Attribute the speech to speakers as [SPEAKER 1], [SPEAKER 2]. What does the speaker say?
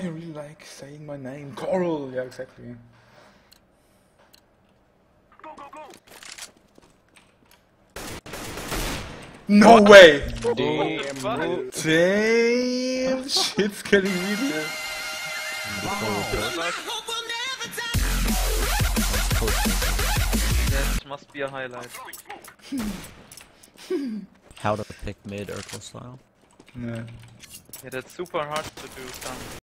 [SPEAKER 1] I really like saying my name. Coral, yeah, exactly. No way!
[SPEAKER 2] Damn.
[SPEAKER 1] Damn! Shit's getting real.
[SPEAKER 2] That must be a highlight.
[SPEAKER 3] How to pick mid Urkel style.
[SPEAKER 1] No.
[SPEAKER 2] Yeah, that's super hard to do, son.